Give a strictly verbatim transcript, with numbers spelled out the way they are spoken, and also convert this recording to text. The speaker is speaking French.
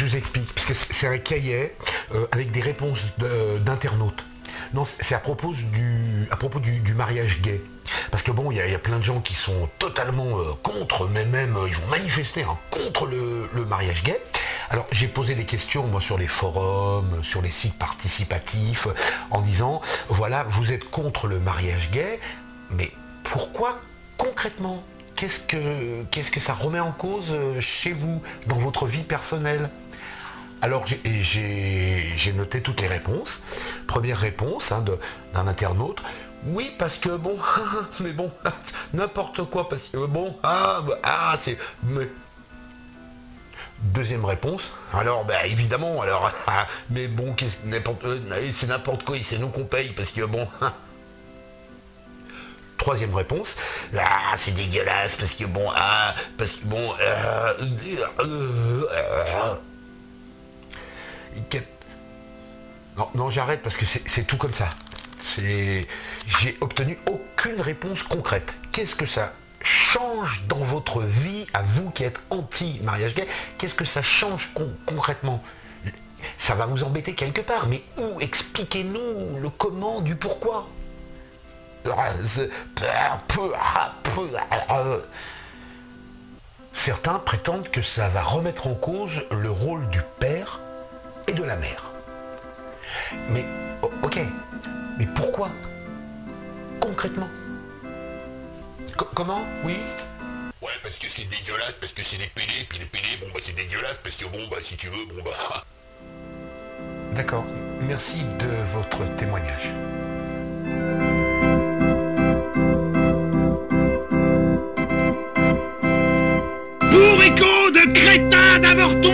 je vous explique, parce que c'est un cahier euh, avec des réponses d'internautes. Non, c'est à propos du, à propos du, du mariage gay. Parce que bon, il y, y a plein de gens qui sont totalement euh, contre, mais même euh, ils vont manifester hein, contre le, le mariage gay. Alors j'ai posé des questions moi sur les forums, sur les sites participatifs, en disant voilà, vous êtes contre le mariage gay, mais pourquoi concrètement? Qu'est-ce que, qu'est-ce que ça remet en cause chez vous, dans votre vie personnelle? Alors j'ai noté toutes les réponses. Première réponse hein, d'un internaute. Oui, parce que bon, mais bon, n'importe quoi, parce que bon, ah, ah c'est... Mais... Deuxième réponse. Alors, bah évidemment, alors, ah, mais bon, c'est n'importe quoi, c'est nous qu'on paye, parce que bon... Troisième réponse, ah c'est dégueulasse parce que bon, ah, parce que bon, euh, euh, euh, non, non j'arrête parce que c'est tout comme ça. J'ai obtenu aucune réponse concrète. Qu'est-ce que ça change dans votre vie, à vous qui êtes anti-mariage gay? Qu'est-ce que ça change con concrètement? Ça va vous embêter quelque part, mais où? Expliquez-nous le comment du pourquoi. Certains prétendent que ça va remettre en cause le rôle du père et de la mère. Mais, ok, mais pourquoi? Concrètement? C Comment? Oui? Ouais, parce que c'est dégueulasse, parce que c'est des pédés, puis les pédés, bon bah c'est dégueulasse, parce que bon bah si tu veux, bon bah... D'accord, merci de votre témoignage. Bourricot de crétin d'avorton!